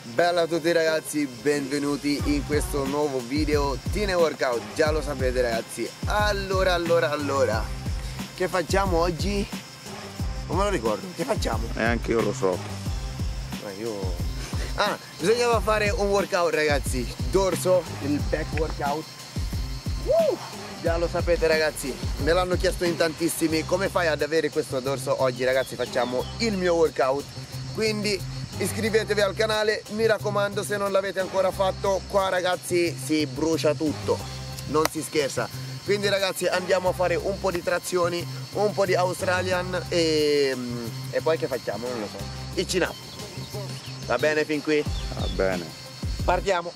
Bella a tutti ragazzi, benvenuti in questo nuovo video Tine Workout. Già lo sapete ragazzi. Allora che facciamo oggi? Non me lo ricordo, che facciamo? Neanche io lo so. Bisognava fare un workout ragazzi, dorso, il back workout. Già lo sapete ragazzi, me l'hanno chiesto in tantissimi. Come fai ad avere questo dorso? Oggi ragazzi facciamo il mio workout. Quindi iscrivetevi al canale, mi raccomando, se non l'avete ancora fatto. Qua ragazzi si brucia tutto, non si scherza. Quindi ragazzi andiamo a fare un po' di trazioni, un po' di Australian e poi che facciamo? Non lo so. Il chin up. Va bene fin qui? Va bene. Partiamo.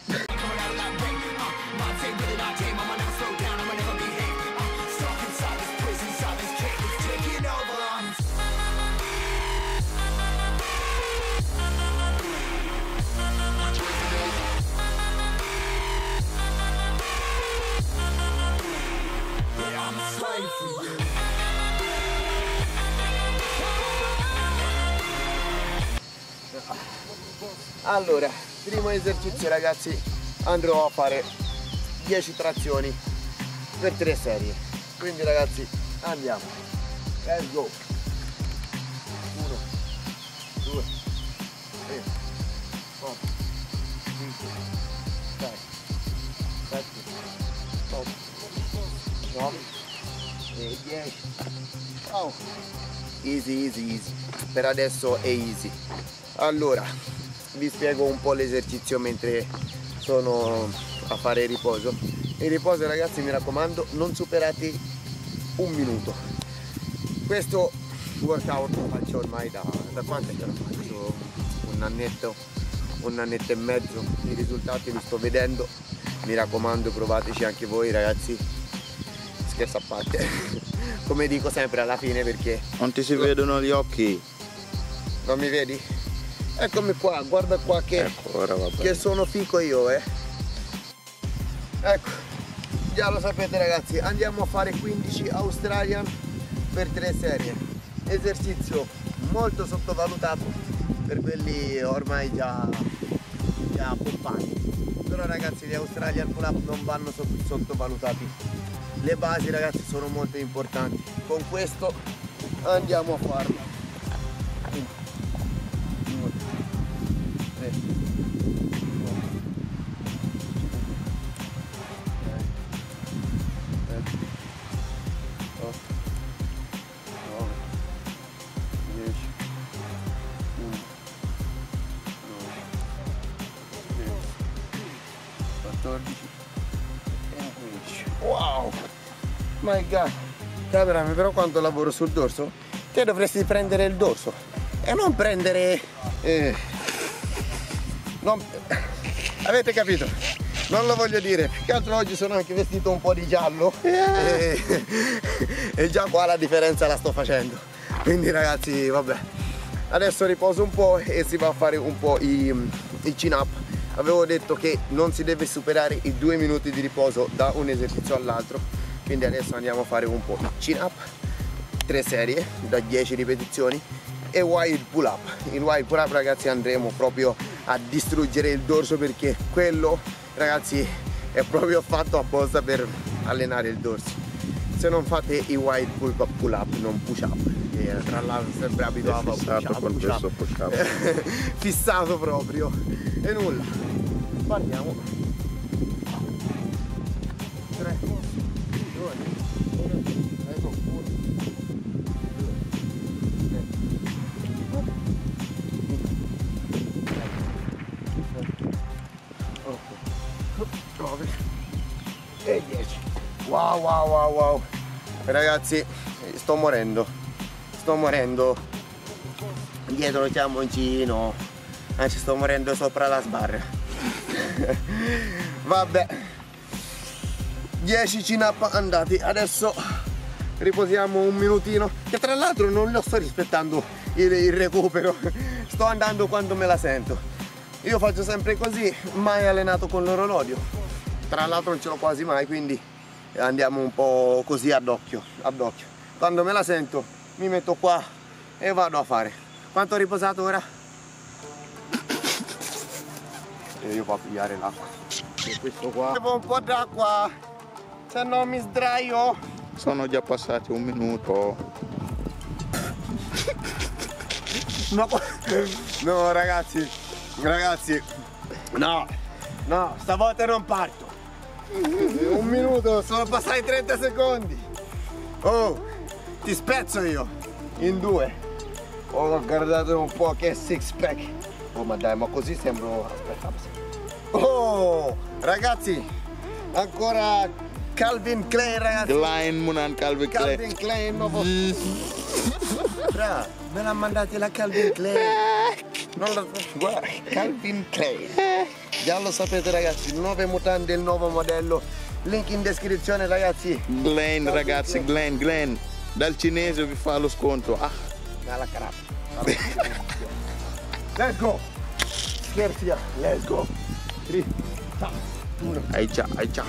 Allora, primo esercizio ragazzi, andrò a fare 10 trazioni per 3 serie. Quindi ragazzi, andiamo. Let's go. 1, 2, 3, 4, 5, 6, 7, 8, 9 e 10. Oh. Easy. Per adesso è easy. Allora, vi spiego un po' l'esercizio mentre sono a fare riposo. Il riposo ragazzi, mi raccomando, non superate un minuto. Questo workout lo faccio ormai da quanto è che lo faccio? Un annetto e mezzo. I risultati li sto vedendo, mi raccomando provateci anche voi ragazzi. Scherzo a parte. Come dico sempre alla fine, perché non ti si vedono gli occhi. Non mi vedi? Eccomi qua, guarda qua che sono fico io, Ecco, già lo sapete ragazzi, andiamo a fare 15 Australian per 3 serie. Esercizio molto sottovalutato per quelli ormai già pompati. Però ragazzi, gli Australian pull up non vanno sottovalutati. Le basi ragazzi sono molto importanti. Con questo andiamo a farlo. 3, 4, 7, 8, 9, 10, 11, 12, 13, 14 e 15. Wow! My god! Cameraman, però quanto lavoro sul dorso? Te dovresti prendere il dorso e non prendere... avete capito? Non lo voglio dire, più che altro oggi sono anche vestito un po' di giallo e già qua la differenza la sto facendo. Quindi ragazzi vabbè, adesso riposo un po' e si va a fare un po' i chin up. Avevo detto che non si deve superare i 2 minuti di riposo da un esercizio all'altro, quindi adesso andiamo a fare un po' di chin up, 3 serie da 10 ripetizioni e wide pull up. Il wide pull up ragazzi andremo proprio a distruggere il dorso, perché quello ragazzi è proprio fatto apposta per allenare il dorso. Se non fate i wide pull up, non push up, che tra l'altro sempre abituato a push up. Fissato proprio. E nulla, partiamo. 3, 2, 1, ecco, 1, 2, 3, 9 e 10. Wow ragazzi, sto morendo dietro lo chiamoncino, ci sto morendo sopra la sbarra. Vabbè, 10 chin up andati. Adesso riposiamo un minutino, che tra l'altro non lo sto rispettando il recupero, sto andando quando me la sento. Io faccio sempre così, mai allenato con l'orologio, tra l'altro non ce l'ho quasi mai, quindi andiamo un po' così ad occhio. Quando me la sento mi metto qua e vado a fare. Quanto ho riposato ora? e io vado a pigliare l'acqua. E questo qua. Bevo un po' d'acqua, se no mi sdraio. Sono già passati un minuto. No ragazzi, no, stavolta non parto. Un minuto, sono passati 30 secondi. Oh, ti spezzo io in due. Ho guardato un po' che six pack. Oh ma dai, ma così sembro. Aspetta. Oh ragazzi, ancora Calvin Klein ragazzi. Klein Munan Calvin Klein. Calvin Klein nuovo. Bra, me l'ha mandati la Calvin Klein. Non lo so. Guarda, Calvin Klein. Già lo sapete ragazzi, nuove mutande, il nuovo modello. Link in descrizione ragazzi. Glenn ragazzi, Glenn. Dal cinese vi fa lo sconto. Ah. Dalla carappa. Let's go. Scherzi, let's go. 3, 2, 1. Ai già. 2, 3,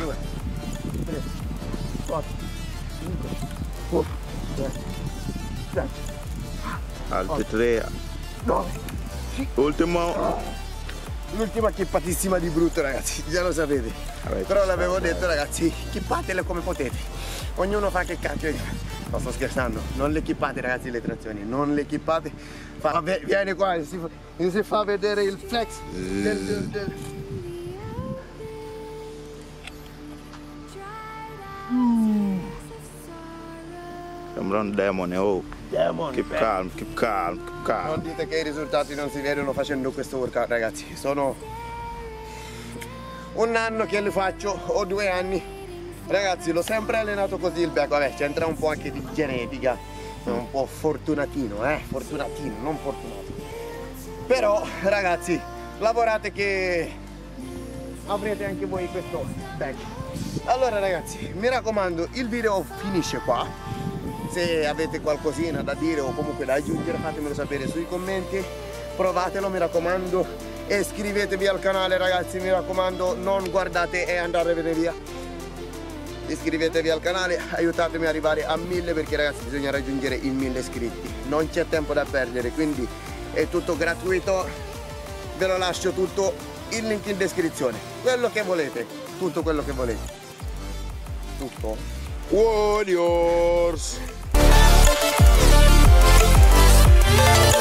4, 5, 6, 7. Altri 3. 9. Ultimo. L'ultima chippatissima di brutto ragazzi, già lo sapete. Però l'avevo detto ragazzi, chippatele come potete. Ognuno fa che cacchio. No, sto scherzando, non le chippate ragazzi le trazioni, non le chippate. Vieni qua, si fa vedere il flex Sembra un demone, oh. Keep calm. Non dite che i risultati non si vedono facendo questo workout ragazzi. Sono un anno che li faccio, o 2 anni. Ragazzi, l'ho sempre allenato così il back. Vabbè, c'entra un po' anche di genetica. Sono un po' fortunatino, fortunatino, non fortunato. Però ragazzi, lavorate che avrete anche voi questo back. Allora ragazzi, mi raccomando, il video finisce qua. Se avete qualcosina da dire o comunque da aggiungere, fatemelo sapere sui commenti. Provatelo, mi raccomando, e iscrivetevi al canale ragazzi, mi raccomando, non guardate e andate via. Iscrivetevi al canale, aiutatemi ad arrivare a 1000 perché ragazzi bisogna raggiungere i 1000 iscritti. Non c'è tempo da perdere, quindi è tutto gratuito. Ve lo lascio tutto, il link in descrizione. Quello che volete, tutto quello che volete. Tutto. Warriors.